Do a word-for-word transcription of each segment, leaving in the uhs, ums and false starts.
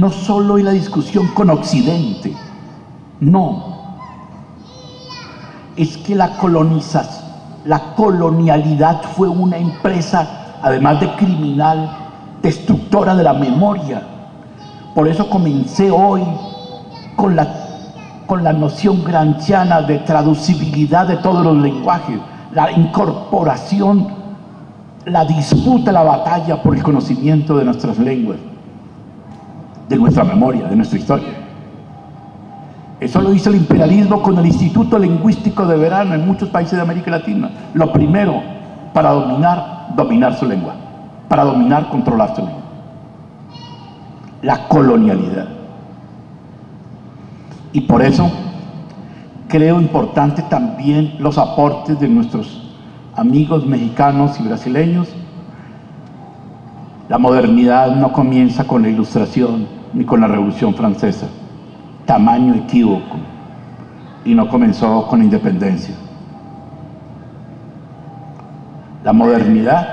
no solo en la discusión con Occidente, no, es que la colonización, la colonialidad fue una empresa, además de criminal, destructora de la memoria. Por eso comencé hoy con la, con la noción gramsciana de traducibilidad de todos los lenguajes, la incorporación, la disputa, la batalla por el conocimiento de nuestras lenguas, de nuestra memoria, de nuestra historia. Eso lo hizo el imperialismo con el Instituto Lingüístico de Verano en muchos países de América Latina. Lo primero, para dominar, dominar su lengua. Para dominar, controlar su lengua. La colonialidad. Y por eso creo importante también los aportes de nuestros amigos mexicanos y brasileños. La modernidad no comienza con la Ilustración ni con la Revolución Francesa. Tamaño equívoco, y no comenzó con la independencia. La modernidad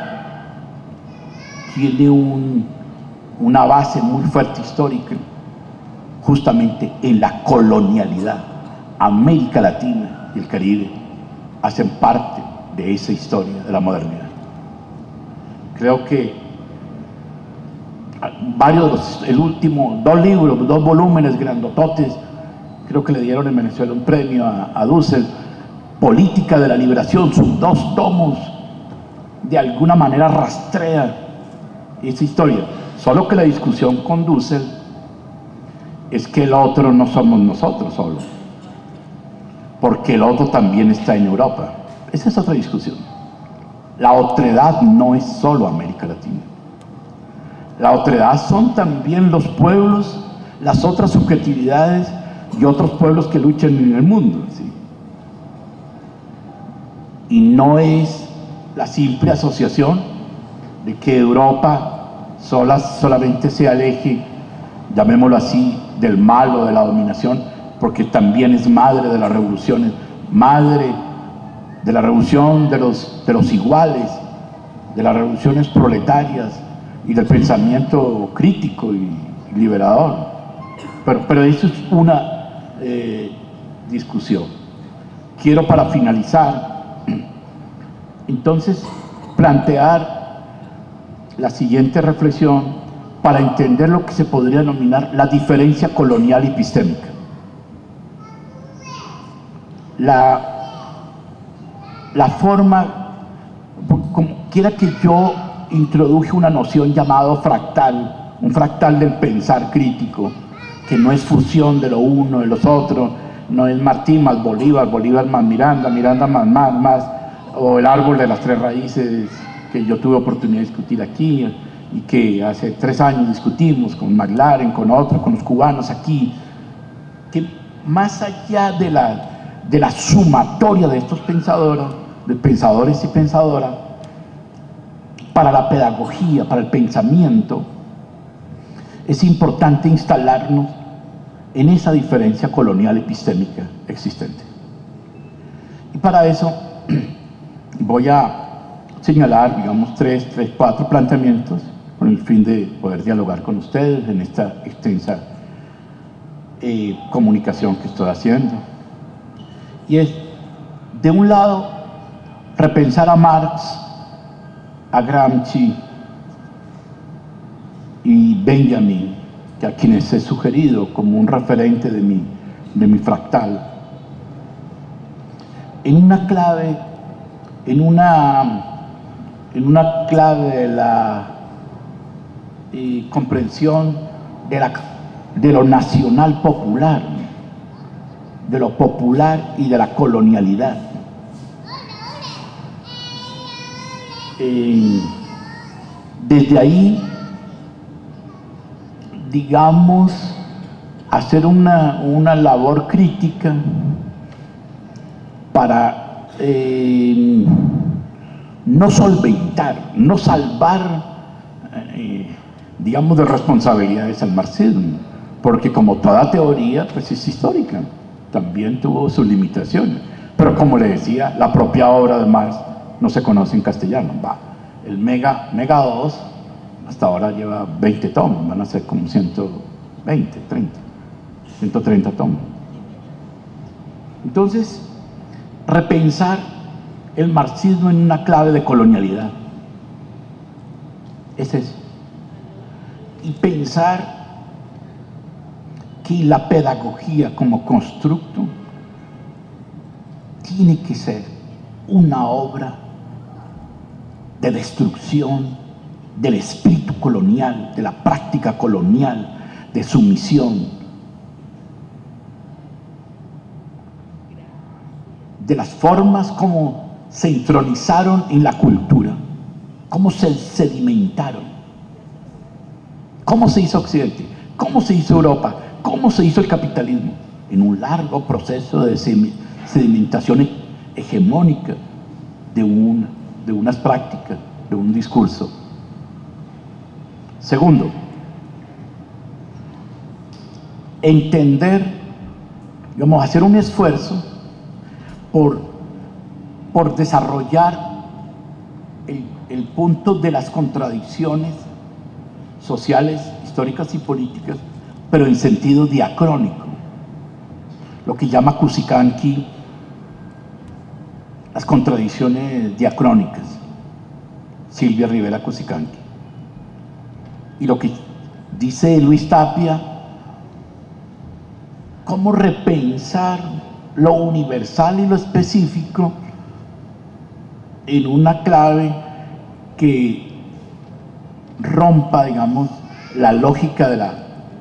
tiene un, una base muy fuerte histórica justamente en la colonialidad. América Latina y el Caribe hacen parte de esa historia de la modernidad. Creo que varios de los, el último, dos libros, dos volúmenes grandototes, creo que le dieron en Venezuela un premio a, a Dussel, Política de la Liberación, sus dos tomos, de alguna manera rastrean esa historia. Solo que la discusión con Dussel es que el otro no somos nosotros solos, porque el otro también está en Europa. Esa es otra discusión. La otredad no es solo América Latina. La otredad son también los pueblos, las otras subjetividades y otros pueblos que luchan en el mundo, ¿sí? Y no es la simple asociación de que Europa sola, solamente se aleje, llamémoslo así, del mal o de la dominación, porque también es madre de las revoluciones, madre de la revolución de los, de los iguales, de las revoluciones proletarias, y del pensamiento crítico y liberador. Pero, pero eso es una eh, discusión. Quiero, para finalizar, entonces plantear la siguiente reflexión para entender lo que se podría denominar la diferencia colonial epistémica. La, la forma, como quiera que yo introduje una noción llamada fractal, un fractal del pensar crítico, que no es fusión de lo uno de los otros, no es Martín más Bolívar, Bolívar más Miranda, Miranda más más, más, o el árbol de las tres raíces que yo tuve oportunidad de discutir aquí y que hace tres años discutimos con McLaren, con otros, con los cubanos aquí, que más allá de la, de la sumatoria de estos pensadores, de pensadores y pensadoras, para la pedagogía, para el pensamiento, es importante instalarnos en esa diferencia colonial epistémica existente. Y para eso voy a señalar, digamos, tres, tres, cuatro planteamientos con el fin de poder dialogar con ustedes en esta extensa eh, comunicación que estoy haciendo. Y es, de un lado, repensar a Marx, a Gramsci y Benjamin, que a quienes he sugerido como un referente de mi, de mi fractal, en una clave, en una, en una clave de la eh, comprensión de, la, de lo nacional popular, de lo popular y de la colonialidad. Eh, desde ahí, digamos, hacer una, una labor crítica para eh, no solventar, no salvar, eh, digamos, de responsabilidades al marxismo, porque como toda teoría, pues es histórica, también tuvo sus limitaciones, pero como le decía, la propia obra de Marx no se conoce en castellano. Va, el Mega, Mega dos hasta ahora lleva veinte tomos, van a ser como ciento veinte, treinta, ciento treinta tomos. Entonces, repensar el marxismo en una clave de colonialidad. Es eso. Y pensar que la pedagogía como constructo tiene que ser una obra de destrucción del espíritu colonial, de la práctica colonial, de sumisión, de las formas como se entronizaron en la cultura, cómo se sedimentaron, cómo se hizo Occidente, cómo se hizo Europa, cómo se hizo el capitalismo, en un largo proceso de sedimentación hegemónica de, un, de unas prácticas, de un discurso. Segundo, entender, digamos, hacer un esfuerzo por, por desarrollar el, el punto de las contradicciones sociales, históricas y políticas, pero en sentido diacrónico, lo que llama Cusicanqui las contradicciones diacrónicas, Silvia Rivera Cusicanqui. Y lo que dice Luis Tapia, cómo repensar lo universal y lo específico en una clave que rompa, digamos, la lógica de la,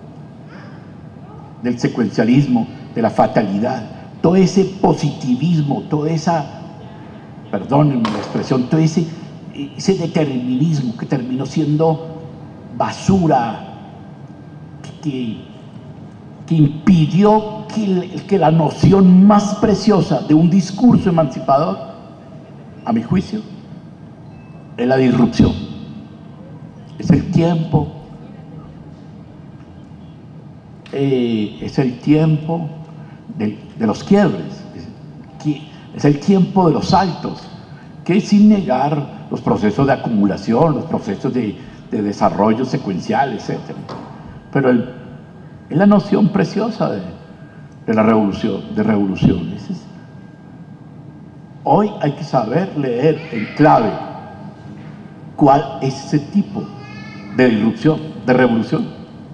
del secuencialismo, de la fatalidad, todo ese positivismo, toda esa, perdónenme la expresión, todo ese, ese determinismo que terminó siendo basura, que, que impidió que, que la noción más preciosa de un discurso emancipador, a mi juicio, es la disrupción. Es el tiempo, eh, es el tiempo de, de los quiebres, es, es el tiempo de los saltos, que sin negar los procesos de acumulación, los procesos de, de desarrollo secuencial, etcétera. Pero el, es la noción preciosa de, de la revolución, de revoluciones. Hoy hay que saber leer en clave cuál es ese tipo de disrupción, de revolución.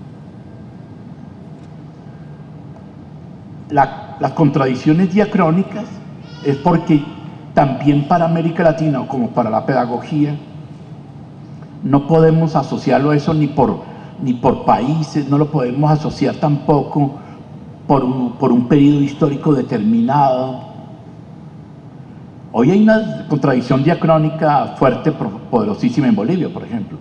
La, las contradicciones diacrónicas es porque también para América Latina, como para la pedagogía, no podemos asociarlo a eso ni por, ni por países, no lo podemos asociar tampoco por un, por un periodo histórico determinado. Hoy hay una contradicción diacrónica fuerte, poderosísima en Bolivia, por ejemplo,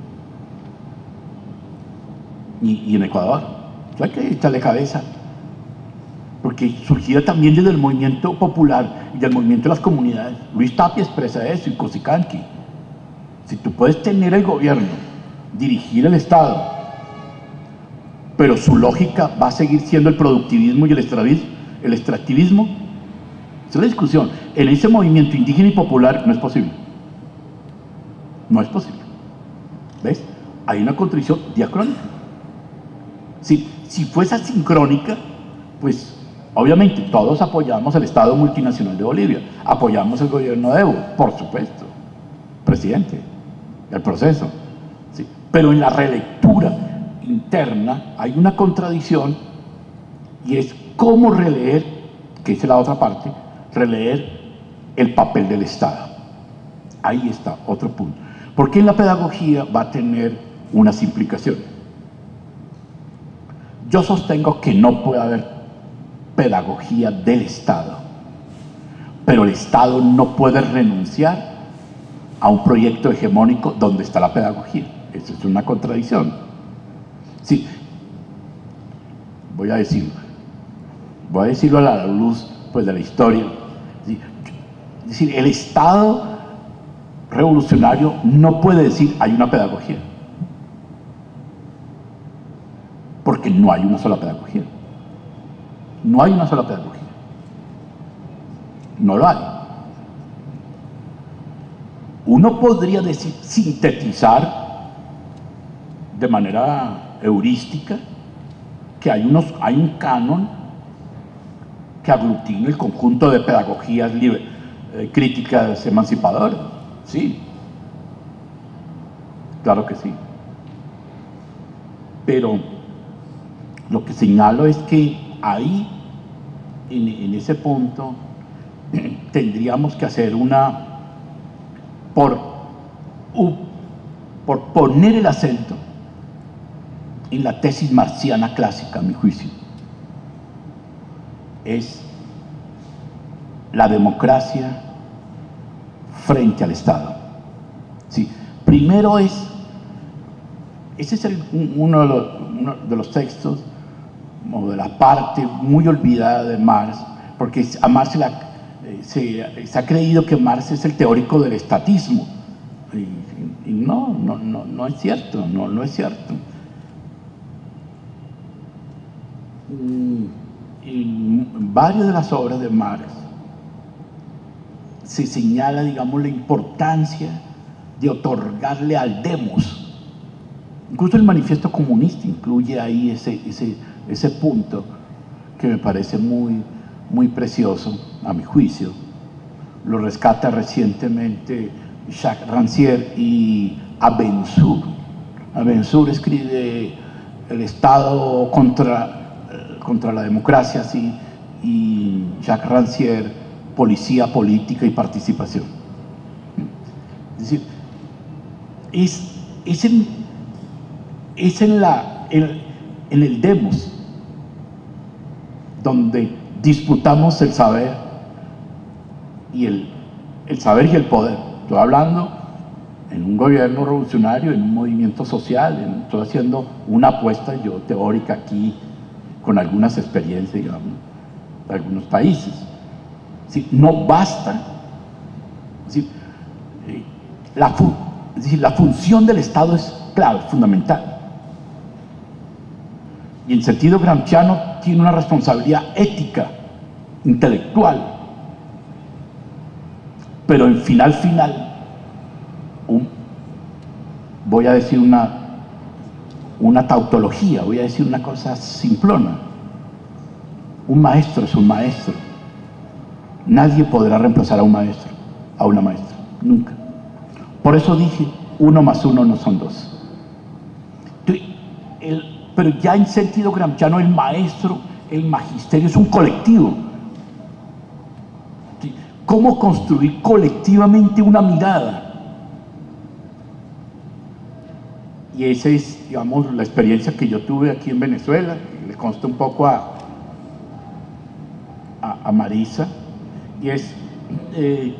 y, y en Ecuador. Hay que echarle cabeza, porque surgía también desde el movimiento popular y del movimiento de las comunidades. Luis Tapia expresa eso, y Cusicanqui. Si tú puedes tener el gobierno, dirigir el Estado, pero su lógica va a seguir siendo el productivismo y el extractivismo, el extractivismo, esa es la discusión. En ese movimiento indígena y popular no es posible. No es posible. ¿Ves? Hay una contradicción diacrónica. Si, si fuese asincrónica, pues obviamente todos apoyamos el Estado multinacional de Bolivia, apoyamos el gobierno de Evo, por supuesto, presidente, el proceso, ¿sí? Pero en la relectura interna hay una contradicción, y es cómo releer, que es la otra parte, releer el papel del Estado. Ahí está otro punto. Porque en la pedagogía va a tener unas implicaciones. Yo sostengo que no puede haber pedagogía del Estado, pero el Estado no puede renunciar a un proyecto hegemónico donde está la pedagogía. Eso es una contradicción. Sí, voy a decirlo, voy a decirlo a la luz, pues, de la historia. ¿Sí? Es decir, el Estado revolucionario no puede decir hay una pedagogía, porque no hay una sola pedagogía. No hay una sola pedagogía. No lo hay. Uno podría decir, sintetizar de manera heurística, que hay, unos, hay un canon que aglutina el conjunto de pedagogías libre, eh, críticas emancipadoras. Sí, claro que sí. Pero lo que señalo es que ahí, en, en ese punto, tendríamos que hacer una, por, uh, por poner el acento en la tesis marxiana clásica, a mi juicio, es la democracia frente al Estado. Sí, primero es, ese es el, uno, de los, uno de los textos, o de la parte muy olvidada de Marx, porque a Marx se, la, se, se ha creído que Marx es el teórico del estatismo, y, y no, no, no, no es cierto, no, no es cierto. En varias de las obras de Marx se señala, digamos, la importancia de otorgarle al demos. Incluso el Manifiesto Comunista incluye ahí ese, ese, ese punto que me parece muy, muy precioso, a mi juicio. Lo rescata recientemente Jacques Rancière y Abensour. Abensour escribe El Estado contra contra la democracia, sí, y Jacques Rancière, Policía, Política y Participación. Es decir, es, es, en, es en, la, en, en el demos donde disputamos el saber y el, el saber y el poder. Estoy hablando en un gobierno revolucionario, en un movimiento social, en, estoy haciendo una apuesta yo teórica aquí, con algunas experiencias, digamos, de algunos países. ¿Sí? No basta, ¿sí? la, fu es decir, la función del Estado es clave, fundamental. Y en sentido gramsciano tiene una responsabilidad ética, intelectual, pero en final, final, un, voy a decir una una tautología, voy a decir una cosa simplona. Un maestro es un maestro. Nadie podrá reemplazar a un maestro, a una maestra, nunca. Por eso dije, uno más uno no son dos. El, pero ya en sentido gramsciano, el maestro, el magisterio es un colectivo. ¿Cómo construir colectivamente una mirada? Y esa es, digamos, la experiencia que yo tuve aquí en Venezuela, que le consta un poco a, a, a Marisa, y es eh,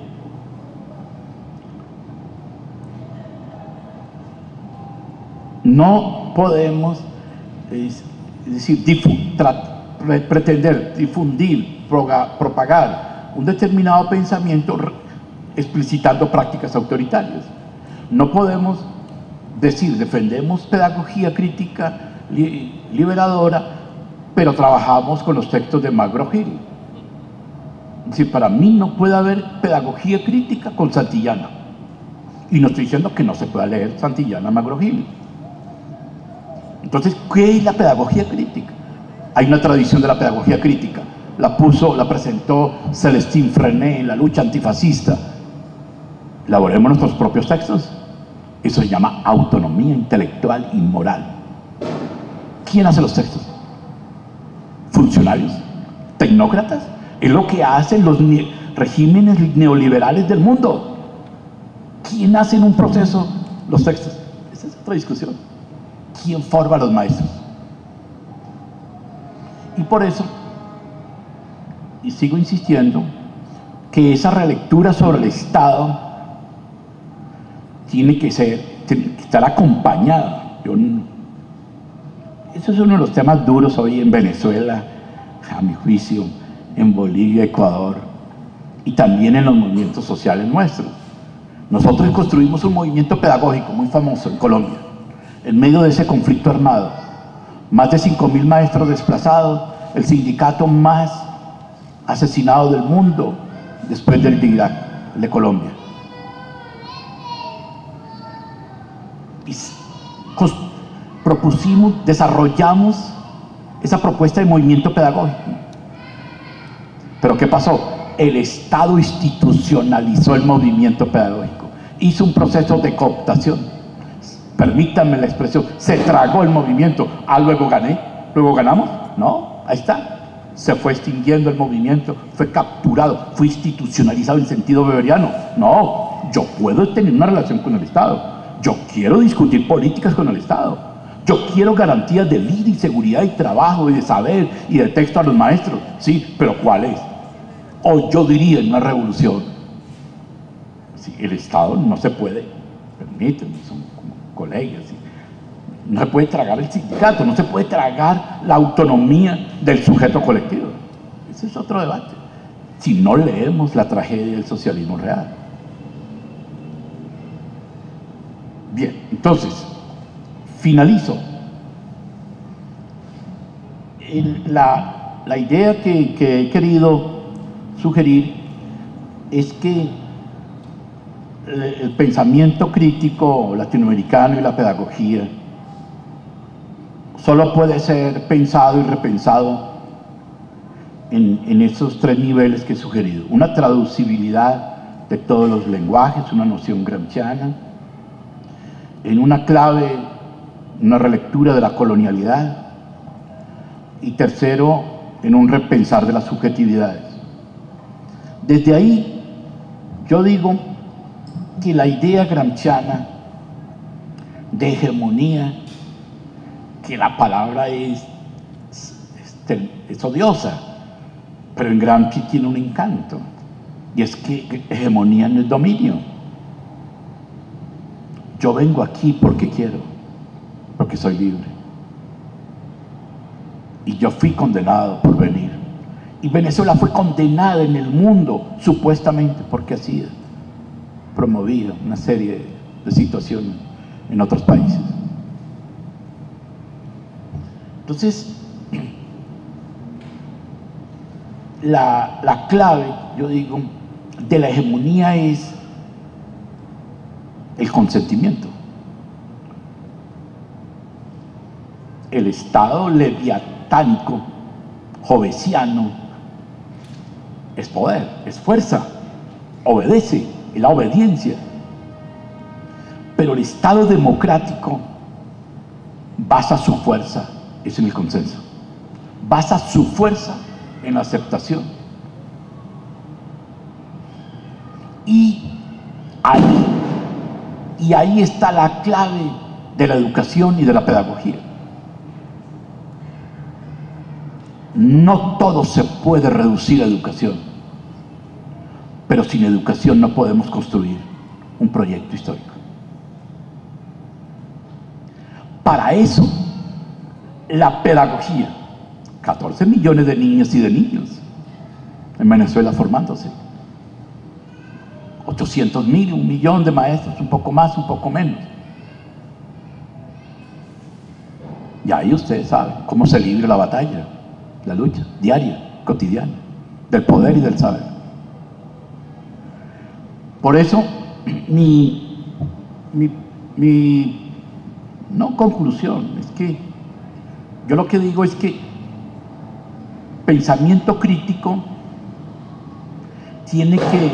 no podemos, es, es decir, difu, pretender difundir, proga, propagar un determinado pensamiento explicitando prácticas autoritarias. No podemos decir, defendemos pedagogía crítica li, liberadora, pero trabajamos con los textos de McGraw-Hill. Es decir, para mí no puede haber pedagogía crítica con Santillana. Y no estoy diciendo que no se pueda leer Santillana McGraw-Hill. Entonces, ¿qué es la pedagogía crítica? Hay una tradición de la pedagogía crítica. La puso, la presentó Celestín Freinet en la lucha antifascista. Elaboremos nuestros propios textos. Eso se llama autonomía intelectual y moral. ¿Quién hace los textos? ¿Funcionarios? ¿Tecnócratas? Es lo que hacen los regímenes neoliberales del mundo. ¿Quién hace en un proceso los textos? Esa es otra discusión. ¿Quién forma a los maestros? Y por eso, y sigo insistiendo, que esa relectura sobre el Estado tiene que ser, tiene que estar acompañada. Yo, eso es uno de los temas duros hoy en Venezuela, a mi juicio, en Bolivia, Ecuador, y también en los movimientos sociales nuestros. Nosotros construimos un movimiento pedagógico muy famoso en Colombia, en medio de ese conflicto armado. Más de cinco mil maestros desplazados, el sindicato más asesinado del mundo después del de Irak, el de Colombia. Y propusimos, desarrollamos esa propuesta de movimiento pedagógico. Pero ¿qué pasó? El Estado institucionalizó el movimiento pedagógico, hizo un proceso de cooptación, permítanme la expresión, se tragó el movimiento. Ah, luego gané, luego ganamos, no, ahí está, se fue extinguiendo el movimiento, fue capturado, fue institucionalizado en sentido weberiano. No, yo puedo tener una relación con el Estado, yo quiero discutir políticas con el Estado, yo quiero garantías de vida y seguridad y trabajo y de saber y de texto a los maestros, sí, pero ¿cuál es? O yo diría en una revolución, sí, el Estado no se puede, permítanme, son como colegas, ¿sí? No se puede tragar el sindicato, no se puede tragar la autonomía del sujeto colectivo. Ese es otro debate. Si no leemos la tragedia del socialismo real. Bien, entonces, finalizo. El, la, la idea que, que he querido sugerir es que el, el pensamiento crítico latinoamericano y la pedagogía solo puede ser pensado y repensado en, en esos tres niveles que he sugerido. Una traducibilidad de todos los lenguajes, una noción gramsciana, en una clave, una relectura de la colonialidad, y tercero, en un repensar de las subjetividades. Desde ahí, yo digo que la idea gramsciana de hegemonía, que la palabra es, es, es odiosa, pero en Gramsci tiene un encanto, y es que hegemonía no es dominio. Yo vengo aquí porque quiero, porque soy libre, y yo fui condenado por venir, y Venezuela fue condenada en el mundo supuestamente porque hacía, promovía una serie de, de situaciones en otros países. Entonces, la, la clave, yo digo, de la hegemonía es el consentimiento. El Estado leviatánico, jovesiano, es poder, es fuerza, obedece, es la obediencia. Pero el Estado democrático basa su fuerza es en el consenso, basa su fuerza en la aceptación. Y ahí, y ahí está la clave de la educación y de la pedagogía. No todo se puede reducir a educación, pero sin educación no podemos construir un proyecto histórico. Para eso, la pedagogía, catorce millones de niñas y de niños en Venezuela formándose, ochocientos mil, un millón de maestros, un poco más, un poco menos. Y ahí ustedes saben cómo se libra la batalla, la lucha diaria, cotidiana, del poder y del saber. Por eso, mi, mi, mi no conclusión, es que yo lo que digo es que pensamiento crítico tiene que,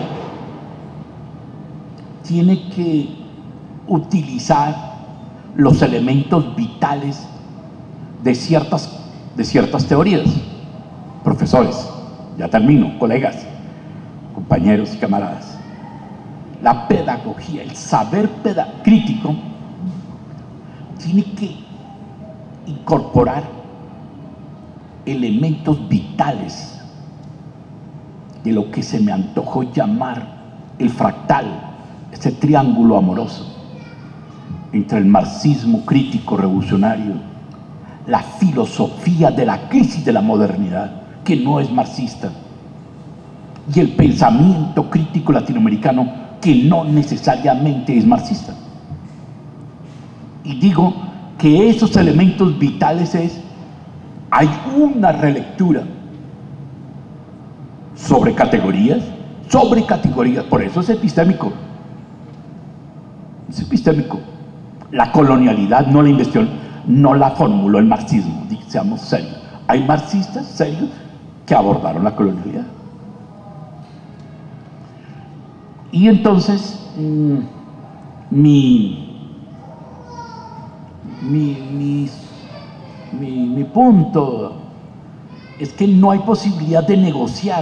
tiene que utilizar los elementos vitales de ciertas, de ciertas teorías. Profesores, ya termino, colegas, compañeros y camaradas. La pedagogía, el saber crítico tiene que incorporar elementos vitales de lo que se me antojó llamar el fractal, ese triángulo amoroso entre el marxismo crítico revolucionario, la filosofía de la crisis de la modernidad, que no es marxista, y el pensamiento crítico latinoamericano, que no necesariamente es marxista. Y digo que esos elementos vitales es, hay una relectura sobre categorías, sobre categorías, por eso es epistémico, es epistémico. La colonialidad no la investió, no la formuló el marxismo, seamos serios. Hay marxistas serios que abordaron la colonialidad. Y entonces, mmm, mi, mi, mi, mi, mi punto es que no hay posibilidad de negociar.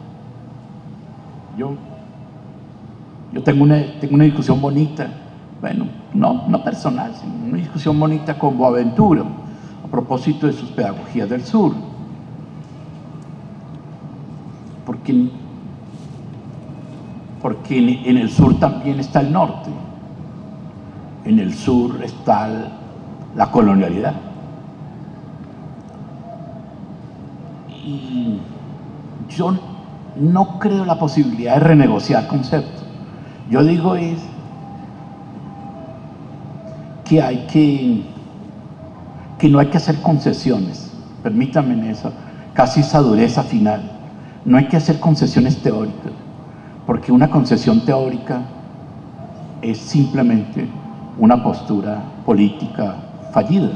Yo, yo tengo, una, tengo una discusión bonita, bueno, no, no personal, sino una discusión bonita con Boaventura a propósito de sus pedagogías del sur. Porque, porque en, en el sur también está el norte, en el sur está el, la colonialidad. Y yo no creo la posibilidad de renegociar conceptos. Yo digo es que hay que, que no hay que hacer concesiones, permítanme eso, casi esa dureza final. No hay que hacer concesiones teóricas, porque una concesión teórica es simplemente una postura política fallida.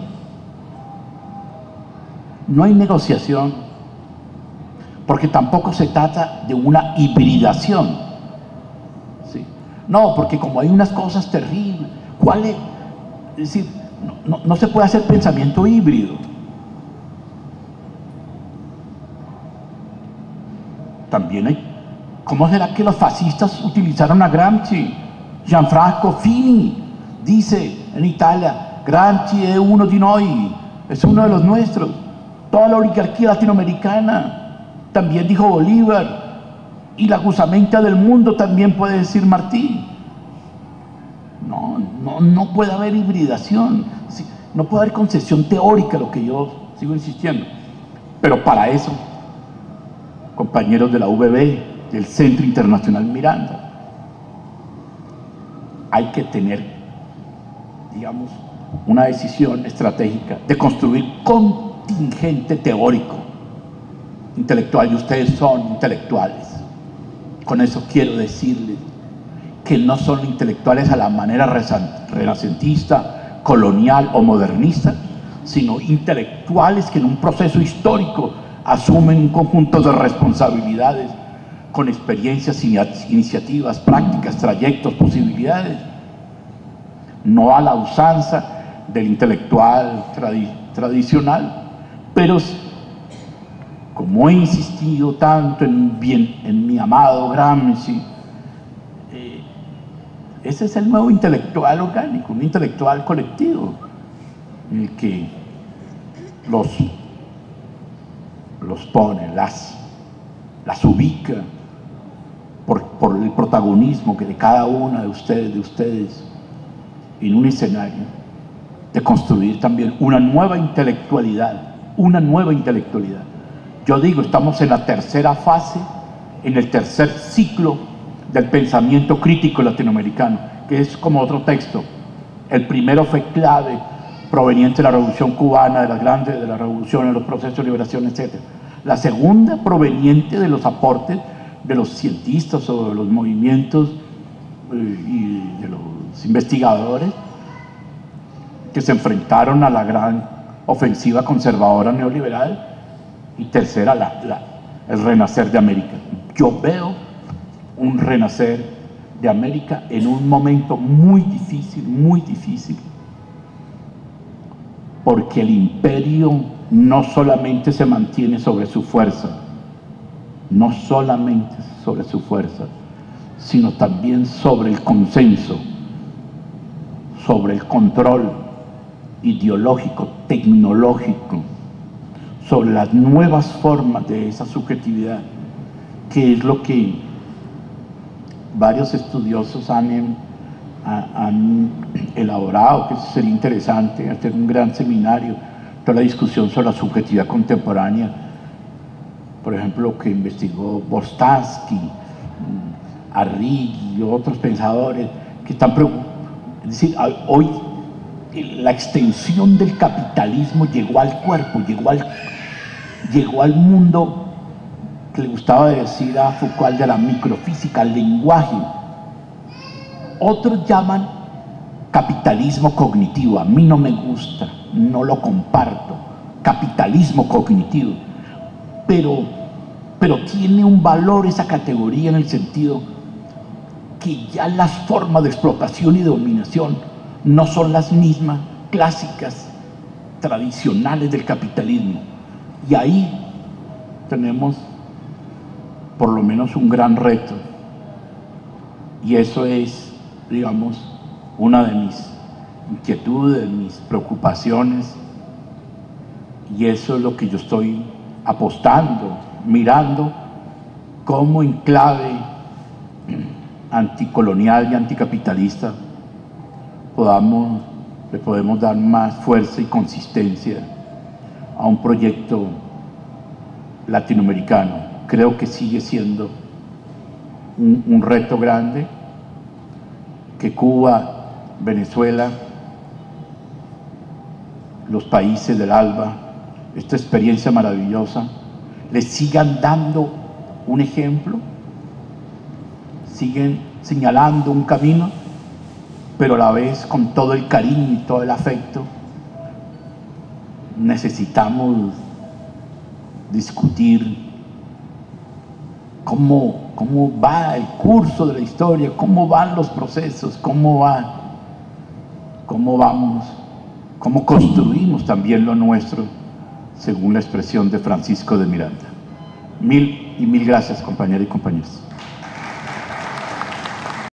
No hay negociación, porque tampoco se trata de una hibridación. ¿Sí? No, porque como hay unas cosas terribles, ¿cuál es? Es decir, no, no, no se puede hacer pensamiento híbrido. También hay, ¿cómo será que los fascistas utilizaron a Gramsci? Gianfranco Fini dice en Italia, Gramsci es uno di noi, es uno de los nuestros. Toda la oligarquía latinoamericana, también dijo Bolívar, y la gusamenta del mundo también puede decir Martí. No, no, no puede haber hibridación, no puede haber concesión teórica, lo que yo sigo insistiendo. Pero para eso, compañeros de la U B B, del Centro Internacional Miranda, hay que tener, digamos, una decisión estratégica de construir contingente teórico, intelectual, y ustedes son intelectuales. Con eso quiero decirles que no son intelectuales a la manera renacentista, colonial o modernista, sino intelectuales que en un proceso histórico asumen un conjunto de responsabilidades con experiencias, iniciativas, prácticas, trayectos, posibilidades, no a la usanza del intelectual tradi tradicional, pero como he insistido tanto en, bien, en mi amado Gramsci, eh, ese es el nuevo intelectual orgánico, un intelectual colectivo, en el que los, los pone, las, las ubica por, por el protagonismo que de cada una de ustedes, de ustedes, en un escenario de construir también una nueva intelectualidad, una nueva intelectualidad. Yo digo, estamos en la tercera fase, en el tercer ciclo del pensamiento crítico latinoamericano, que es como otro texto. El primero fue clave, proveniente de la Revolución Cubana, de las grandes, de la revolución, de los procesos de liberación, etcétera. La segunda, proveniente de los aportes de los cientistas o de los movimientos eh, y de los investigadores que se enfrentaron a la gran ofensiva conservadora neoliberal. Y tercera, la, la, el renacer de América. Yo veo un renacer de América en un momento muy difícil, muy difícil, porque el imperio no solamente se mantiene sobre su fuerza, no solamente sobre su fuerza, sino también sobre el consenso, sobre el control ideológico, tecnológico, sobre las nuevas formas de esa subjetividad, que es lo que varios estudiosos han, han elaborado, que sería interesante hacer un gran seminario, toda la discusión sobre la subjetividad contemporánea, por ejemplo, lo que investigó Bostansky, Arrighi y otros pensadores que están preocupados. Es decir, hoy la extensión del capitalismo llegó al cuerpo, llegó al, llegó al mundo que le gustaba decir a Foucault de la microfísica, al lenguaje. Otros llaman capitalismo cognitivo, a mí no me gusta, no lo comparto, capitalismo cognitivo, pero, pero tiene un valor esa categoría en el sentido que ya las formas de explotación y de dominación no son las mismas clásicas, tradicionales del capitalismo. Y ahí tenemos por lo menos un gran reto, y eso es, digamos, una de mis inquietudes, mis preocupaciones, y eso es lo que yo estoy apostando, mirando cómo en clave anticolonial y anticapitalista podamos, le podemos dar más fuerza y consistencia a un proyecto latinoamericano. Creo que sigue siendo un, un reto grande que Cuba, Venezuela, los países del ALBA, esta experiencia maravillosa, les sigan dando un ejemplo, siguen señalando un camino, pero a la vez con todo el cariño y todo el afecto. Necesitamos discutir cómo, cómo va el curso de la historia, cómo van los procesos, cómo va, cómo vamos, cómo construimos también lo nuestro, según la expresión de Francisco de Miranda. Mil y mil gracias, compañeras y compañeros.